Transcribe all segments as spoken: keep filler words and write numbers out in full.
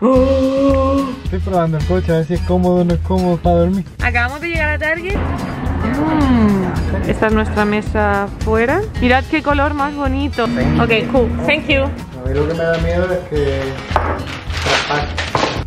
¡Oh! Estoy probando el coche a ver si es cómodo o no es cómodo para dormir. Acabamos de llegar a Target. Mm. Esta es nuestra mesa fuera. Mirad qué color más bonito. Ok, cool. Thank you. A mí lo que me da miedo es que traspase.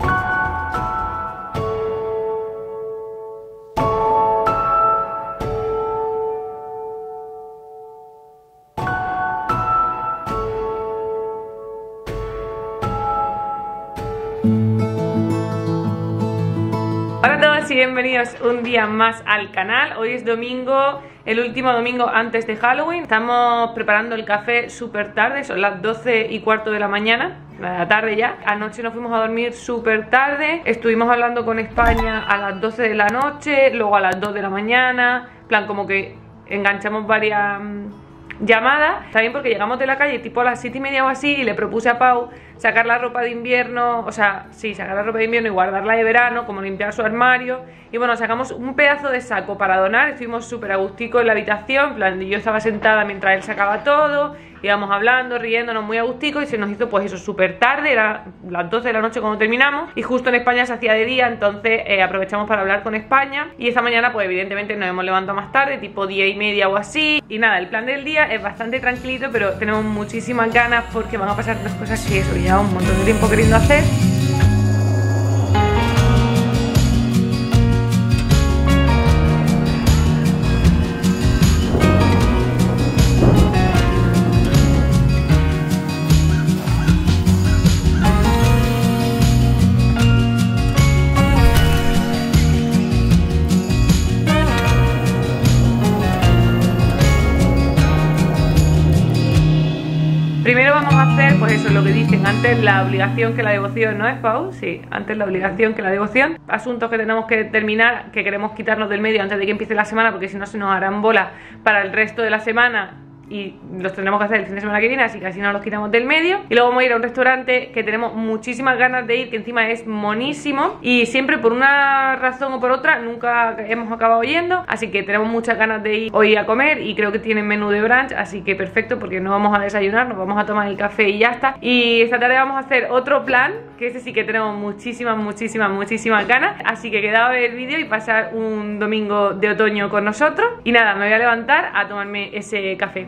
Hola a todos y bienvenidos un día más al canal. Hoy es domingo, el último domingo antes de Halloween. Estamos preparando el café súper tarde, son las doce y cuarto de la mañana, la tarde ya. Anoche nos fuimos a dormir súper tarde. Estuvimos hablando con España a las doce de la noche, luego a las dos de la mañana. En plan, como que enganchamos varias llamadas. Está bien porque llegamos de la calle tipo a las siete y media o así y le propuse a Pau sacar la ropa de invierno, o sea, sí, sacar la ropa de invierno y guardarla de verano, como limpiar su armario. Y bueno, sacamos un pedazo de saco para donar. Estuvimos súper agusticos en la habitación, en plan, yo estaba sentada mientras él sacaba todo, íbamos hablando, riéndonos muy agustico y se nos hizo pues eso súper tarde, era las doce de la noche cuando terminamos y justo en España se hacía de día, entonces eh, aprovechamos para hablar con España y esta mañana pues evidentemente nos hemos levantado más tarde, tipo diez y media o así. Y nada, el plan del día es bastante tranquilito, pero tenemos muchísimas ganas porque van a pasar dos cosas que eso ya un montón de tiempo queriendo hacer. Primero vamos a hacer, pues eso es lo que dicen, antes la obligación que la devoción, ¿no es, Pau? Sí, antes la obligación que la devoción. Asuntos que tenemos que terminar, que queremos quitarnos del medio antes de que empiece la semana, porque si no se nos harán bola para el resto de la semana y los tendremos que hacer el fin de semana que viene, así que así no los quitamos del medio. Y luego vamos a ir a un restaurante que tenemos muchísimas ganas de ir, que encima es monísimo y siempre por una razón o por otra nunca hemos acabado yendo, así que tenemos muchas ganas de ir hoy a comer y creo que tienen menú de brunch, así que perfecto porque no vamos a desayunar, nos vamos a tomar el café y ya está. Y esta tarde vamos a hacer otro plan, que ese sí que tenemos muchísimas, muchísimas, muchísimas ganas, así que quedad a ver el vídeo y pasar un domingo de otoño con nosotros. Y nada, me voy a levantar a tomarme ese café.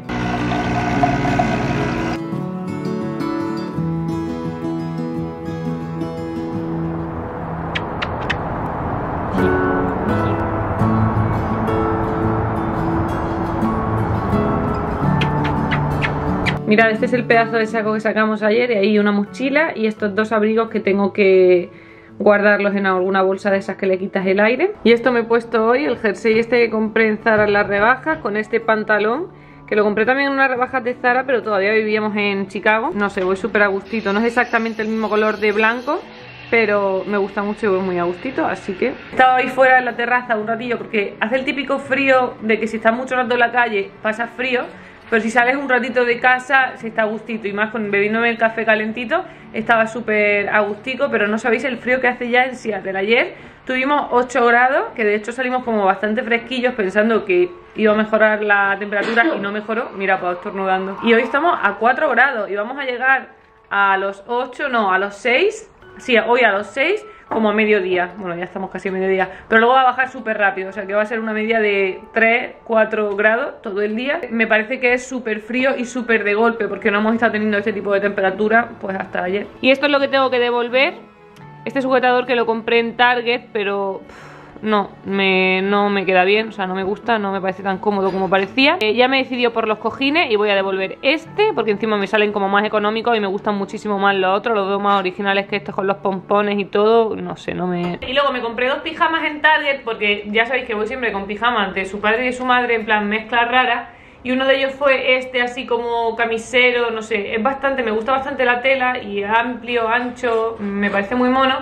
Mirad, este es el pedazo de saco que sacamos ayer y ahí una mochila y estos dos abrigos que tengo que guardarlos en alguna bolsa de esas que le quitas el aire. Y esto me he puesto hoy, el jersey este que compré en Zara en las rebajas, con este pantalón que lo compré también en unas rebajas de Zara, pero todavía vivíamos en Chicago. No sé, voy súper a gustito, no es exactamente el mismo color de blanco, pero me gusta mucho y voy muy a gustito, así que estaba ahí fuera en la terraza un ratillo porque hace el típico frío de que si estás mucho rato en la calle pasa frío, pero si sales un ratito de casa se está a gustito, y más con bebiéndome el café calentito estaba súper a gustico. Pero no sabéis el frío que hace ya en Seattle. Ayer tuvimos ocho grados, que de hecho salimos como bastante fresquillos pensando que iba a mejorar la temperatura y no mejoró. Mira, pues estornudando. Y hoy estamos a cuatro grados y vamos a llegar a los ocho, no, a los seis. Sí, hoy a los seis, como a mediodía. Bueno, ya estamos casi a mediodía, pero luego va a bajar súper rápido, o sea que va a ser una media de tres, cuatro grados todo el día. Me parece que es súper frío y súper de golpe, porque no hemos estado teniendo este tipo de temperatura pues hasta ayer. Y esto es lo que tengo que devolver. Este sujetador que lo compré en Target, pero pff, no, me, no me queda bien, o sea, no me gusta, no me parece tan cómodo como parecía. Eh, ya me he decidido por los cojines y voy a devolver este, porque encima me salen como más económicos y me gustan muchísimo más los otros, los veo más originales que estos con los pompones y todo, no sé, no me... Y luego me compré dos pijamas en Target, porque ya sabéis que voy siempre con pijamas de su padre y de su madre, en plan mezcla rara. Y uno de ellos fue este así como camisero, no sé, es bastante, me gusta bastante la tela y amplio, ancho, me parece muy mono.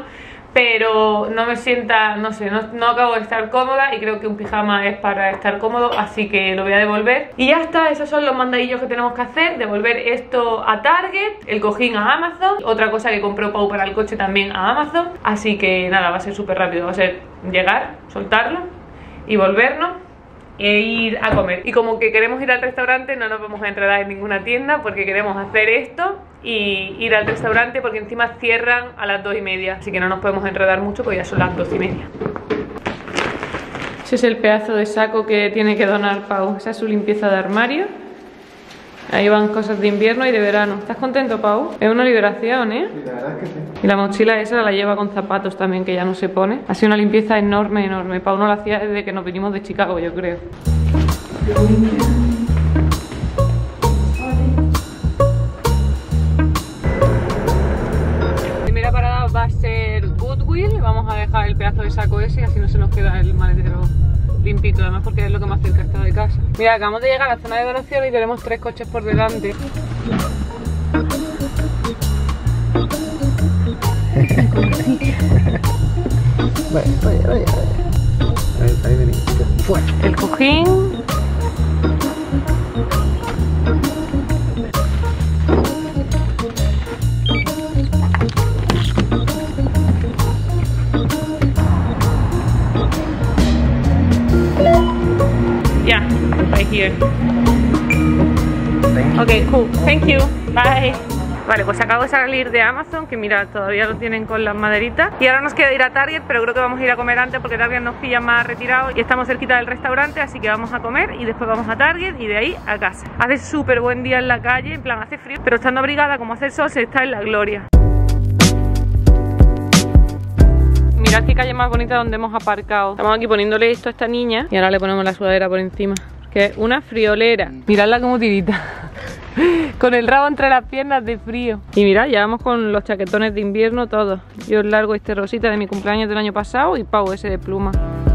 Pero no me sienta, no sé, no, no acabo de estar cómoda y creo que un pijama es para estar cómodo, así que lo voy a devolver. Y ya está, esos son los mandadillos que tenemos que hacer. Devolver esto a Target, el cojín a Amazon, otra cosa que compró Pau para el coche también a Amazon. Así que nada, va a ser súper rápido, va a ser llegar, soltarlo y volvernos e ir a comer. Y como que queremos ir al restaurante, no nos vamos a entrar en ninguna tienda porque queremos hacer esto y ir al restaurante, porque encima cierran a las dos y media, así que no nos podemos enredar mucho porque ya son las dos y media. Ese es el pedazo de saco que tiene que donar Pau. Esa es su limpieza de armario. Ahí van cosas de invierno y de verano. ¿Estás contento, Pau? Es una liberación, ¿eh? Sí, la verdad es que sí. Y la mochila esa la lleva con zapatos también, que ya no se pone. Ha sido una limpieza enorme, enorme. Pau no la hacía desde que nos vinimos de Chicago, yo creo. La primera parada va a ser Goodwill. Vamos a dejar el pedazo de saco ese y así no se nos queda el maletero limpito, además porque es lo que más cerca está de casa. Mira, acabamos de llegar a la zona de donación y tenemos tres coches por delante. Vaya, vaya, vaya. Ahí, ahí venís. Fuera. El cojín. Yeah, right here. Ok, cool. Thank you. Bye. Vale, pues acabo de salir de Amazon, que mirad, todavía lo tienen con las maderitas. Y ahora nos queda ir a Target, pero creo que vamos a ir a comer antes porque Target nos pilla más retirados y estamos cerquita del restaurante, así que vamos a comer y después vamos a Target y de ahí a casa. Hace súper buen día en la calle, en plan hace frío, pero estando abrigada como hace el sol se está en la gloria. Mirad qué calle más bonita donde hemos aparcado. Estamos aquí poniéndole esto a esta niña y ahora le ponemos la sudadera por encima, que es una friolera. Miradla como tirita. Con el rabo entre las piernas de frío. Y mirad, ya vamos con los chaquetones de invierno todos. Yo os largo este rosita de mi cumpleaños del año pasado y Pau ese de pluma.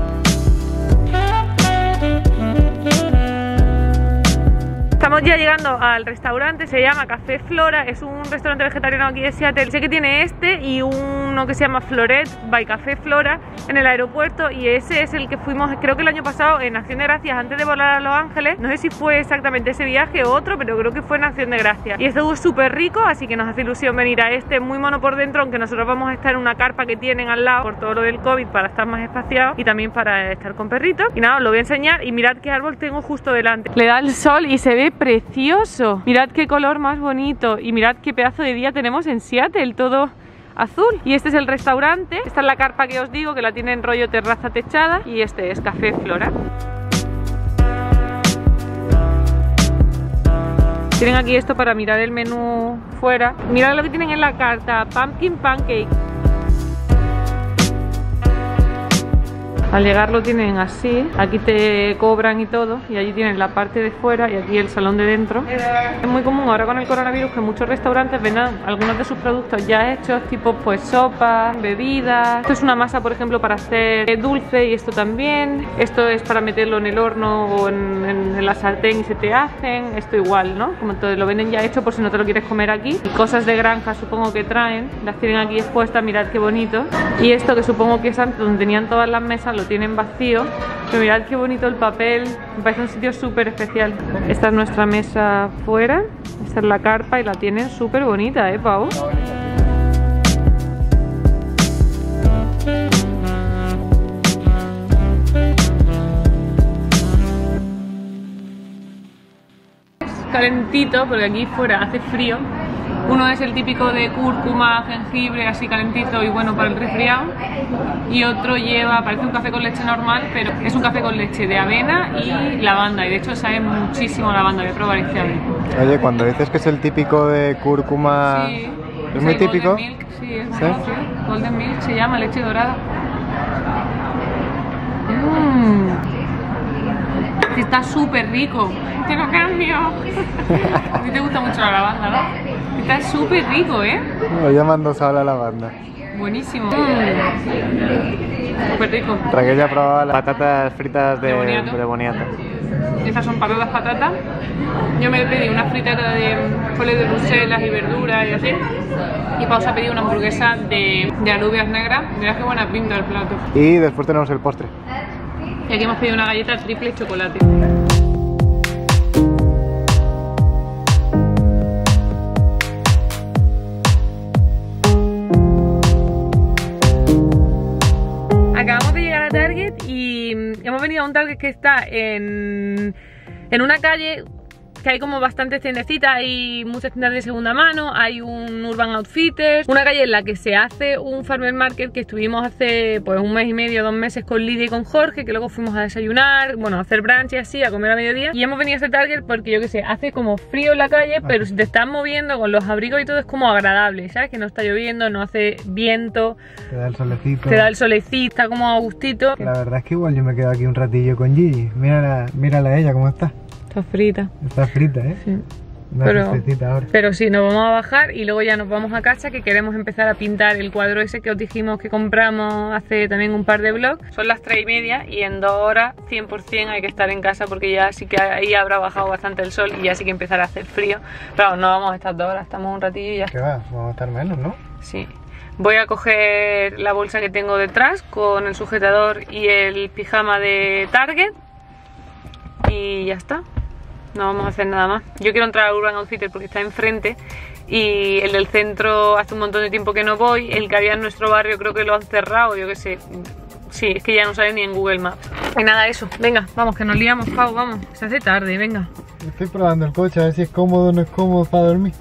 Estamos ya llegando al restaurante, se llama Café Flora, es un restaurante vegetariano aquí de Seattle. Sé que tiene este y uno que se llama Floret by Café Flora en el aeropuerto, y ese es el que fuimos creo que el año pasado en Acción de Gracias antes de volar a Los Ángeles. No sé si fue exactamente ese viaje o otro, pero creo que fue en Acción de Gracias. Y estuvo súper rico, así que nos hace ilusión venir a este, muy mono por dentro, aunque nosotros vamos a estar en una carpa que tienen al lado por todo lo del COVID para estar más espaciados y también para estar con perritos. Y nada, os lo voy a enseñar y mirad qué árbol tengo justo delante. Le da el sol y se ve precioso. Mirad qué color más bonito y mirad qué pedazo de día tenemos en Seattle, todo azul. Y este es el restaurante, esta es la carpa que os digo, que la tienen rollo terraza techada, y este es Café Flora. Tienen aquí esto para mirar el menú fuera. Mirad lo que tienen en la carta, Pumpkin Pancake. Al llegar lo tienen así, aquí te cobran y todo, y allí tienen la parte de fuera y aquí el salón de dentro. Es muy común ahora con el coronavirus que muchos restaurantes vendan algunos de sus productos ya hechos, tipo pues sopas, bebidas. Esto es una masa, por ejemplo, para hacer dulce, y esto también. Esto es para meterlo en el horno o en, en, en la sartén y se te hacen. Esto igual, ¿no? Como te lo venden ya hecho por si no te lo quieres comer aquí. Y cosas de granja supongo que traen, las tienen aquí expuestas, mirad qué bonito. Y esto que supongo que es antes donde tenían todas las mesas, lo tienen vacío, pero mirad qué bonito el papel, me parece un sitio súper especial. Esta es nuestra mesa fuera, esta es la carpa y la tienen súper bonita, ¿eh, Pau? Calentito, porque aquí fuera hace frío. Uno es el típico de cúrcuma, jengibre, así calentito y bueno para el resfriado. Y otro lleva, parece un café con leche normal, pero es un café con leche de avena y lavanda. Y de hecho sabe muchísimo lavanda, voy a probar este a ver. Oye, cuando dices que es el típico de cúrcuma, sí, ¿es muy típico? Golden Milk, sí, es ¿Sí? sí, Golden Milk se llama, leche dorada. Mmm. Está súper rico. Te lo cambio. A ti te gusta mucho la lavanda, ¿no? Está súper rico, ¿eh? Lo llaman dosado la lavanda. Buenísimo. Mm. Súper rico. Raquel ya probaba las patatas fritas de, De boniato. de boniato. Estas son patatas patatas. Yo me pedí una fritata de filet de Bruselas y verduras y así. Y Pau se ha pedido una hamburguesa de, de alubias negras. Mirad qué buena pinta el plato. Y después tenemos el postre. Y aquí hemos pedido una galleta triple chocolate. Acabamos de llegar a Target y hemos venido a un Target que está en, en una calle que hay como bastantes tiendecitas, hay muchas tiendas de segunda mano, hay un Urban Outfitters, una calle en la que se hace un Farmer Market que estuvimos hace pues un mes y medio, dos meses con Lidia y con Jorge, que luego fuimos a desayunar, bueno, a hacer brunch y así, a comer a mediodía, y hemos venido a este Target porque yo que sé, hace como frío en la calle, pero si te estás moviendo con los abrigos y todo es como agradable, ¿sabes? Que no está lloviendo, no hace viento, te da el solecito, te da el solecito, está como a gustito. La verdad es que igual yo me quedo aquí un ratillo con Gigi. Mírala, mírala a ella cómo está. Está frita. Está frita, ¿eh? Sí. Una Pero, ahora. pero sí, nos vamos a bajar y luego ya nos vamos a casa, que queremos empezar a pintar el cuadro ese que os dijimos que compramos hace también un par de vlogs. Son las tres y media y en dos horas cien por cien hay que estar en casa porque ya sí que ahí habrá bajado bastante el sol y ya sí que empezará a hacer frío. Pero no vamos a estar dos horas, estamos un ratillo y ya. ¿Qué va? Vamos a estar menos, ¿no? Sí. Voy a coger la bolsa que tengo detrás con el sujetador y el pijama de Target y ya está. No vamos a hacer nada más. Yo quiero entrar a Urban Outfitters porque está enfrente y el del centro hace un montón de tiempo que no voy. El que había en nuestro barrio creo que lo han cerrado, yo qué sé. Sí, es que ya no sale ni en Google Maps. Y nada, eso. Venga, vamos, que nos liamos, Pau, vamos. Se hace tarde, venga. Estoy probando el coche a ver si es cómodo o no es cómodo para dormir.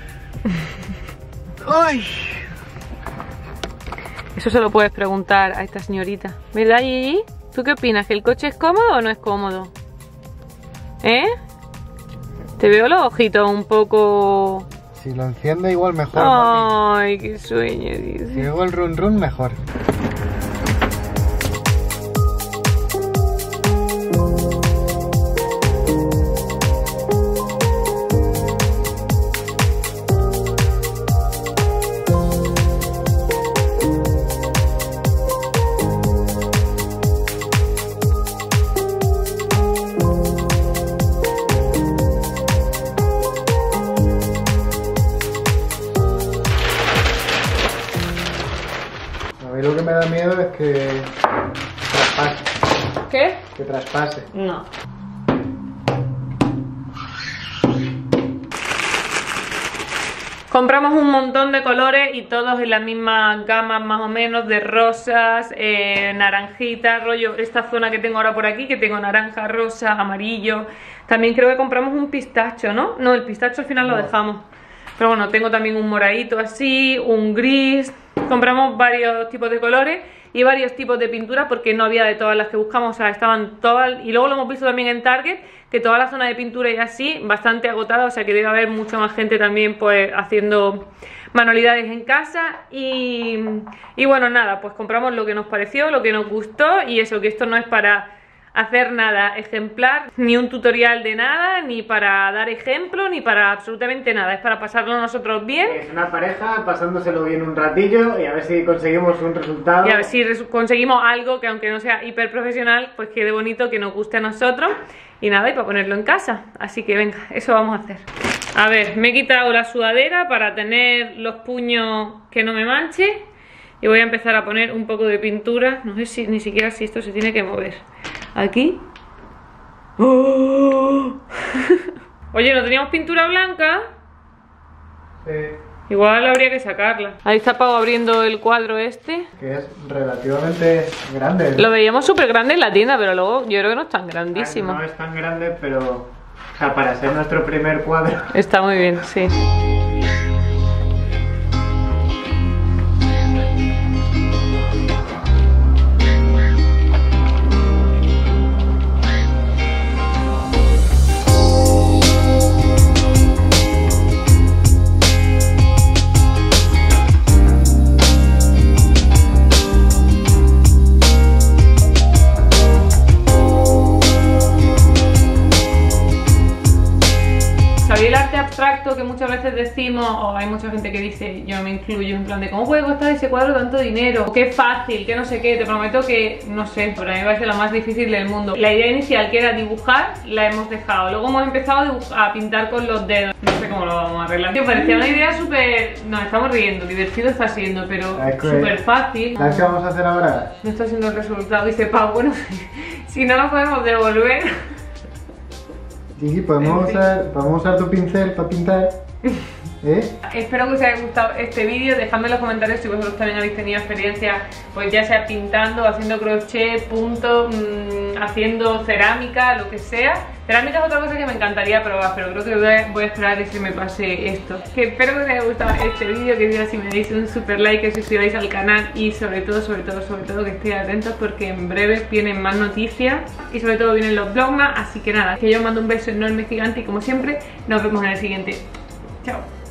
¡Ay! Eso se lo puedes preguntar a esta señorita. ¿Verdad, Gigi? ¿Tú qué opinas? ¿Que el coche es cómodo o no es cómodo? ¿Eh? Te veo los ojitos un poco... Si lo enciende igual mejor. Ay, mami. Qué sueño, dice. Si hago el run run mejor. A mí lo que me da miedo es que traspase. ¿Qué? Que traspase. No. Compramos un montón de colores y todos en las mismas gamas más o menos, de rosas, eh, naranjitas, rollo, esta zona que tengo ahora por aquí, que tengo naranja, rosa, amarillo. También creo que compramos un pistacho, ¿no? No, el pistacho al final lo dejamos. Pero bueno, tengo también un moradito así, un gris. Compramos varios tipos de colores y varios tipos de pintura porque no había de todas las que buscamos, o sea, estaban todas. Y luego lo hemos visto también en Target, que toda la zona de pintura y así, bastante agotada, o sea que debe haber mucha más gente también pues haciendo manualidades en casa. Y, y bueno, nada, pues compramos lo que nos pareció, lo que nos gustó y eso, que esto no es para hacer nada ejemplar, ni un tutorial de nada, ni para dar ejemplo, ni para absolutamente nada. Es para pasarlo nosotros bien. Es una pareja pasándoselo bien un ratillo y a ver si conseguimos un resultado. Y a ver si conseguimos algo que, aunque no sea hiper profesional, pues quede bonito, que nos guste a nosotros. Y nada, y para ponerlo en casa. Así que venga, eso vamos a hacer. A ver, me he quitado la sudadera para tener los puños que no me manche. Y voy a empezar a poner un poco de pintura. No sé si ni siquiera si esto se tiene que mover. Aquí. ¡Oh! Oye, ¿no teníamos pintura blanca? Sí. Igual habría que sacarla. Ahí está Pau abriendo el cuadro este. Que es relativamente grande. Lo veíamos súper grande en la tienda, pero luego yo creo que no es tan grandísimo. No es tan grande, pero... O sea, para ser nuestro primer cuadro. Está muy bien, sí. ¿Sabéis el arte abstracto que muchas veces decimos, o hay mucha gente que dice, yo me incluyo, en plan de cómo puede costar ese cuadro tanto dinero? Qué fácil, que no sé qué, te prometo que, no sé, para mí me parece lo más difícil del mundo. La idea inicial, que era dibujar, la hemos dejado. Luego hemos empezado a, dibujar, a pintar con los dedos. No sé cómo lo vamos a arreglar. Me parecía una idea súper... Nos estamos riendo, divertido está siendo, pero súper fácil. ¿Sabes qué vamos a hacer ahora? No está siendo el resultado. Dice Pau, bueno, si no lo podemos devolver... Gigi, ¿podemos usar, ¿podemos usar tu pincel para pintar? ¿Eh? Espero que os haya gustado este vídeo. Dejadme en los comentarios si vosotros también habéis tenido experiencia, pues ya sea pintando, haciendo crochet, punto, mmm, haciendo cerámica, lo que sea. Cerámica es otra cosa que me encantaría probar, pero creo que voy a, voy a esperar a que se me pase esto. Que espero que os haya gustado este vídeo, que diga si me deis un super like, que os suscribáis al canal y sobre todo, sobre todo, sobre todo que estéis atentos porque en breve vienen más noticias y sobre todo vienen los vlogmas. Así que nada, que yo os mando un beso enorme, gigante y como siempre, nos vemos en el siguiente. Chao.